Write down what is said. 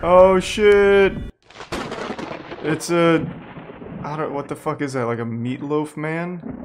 Oh shit! It's a... I don't... What the fuck is that? Like a Meatloaf Man?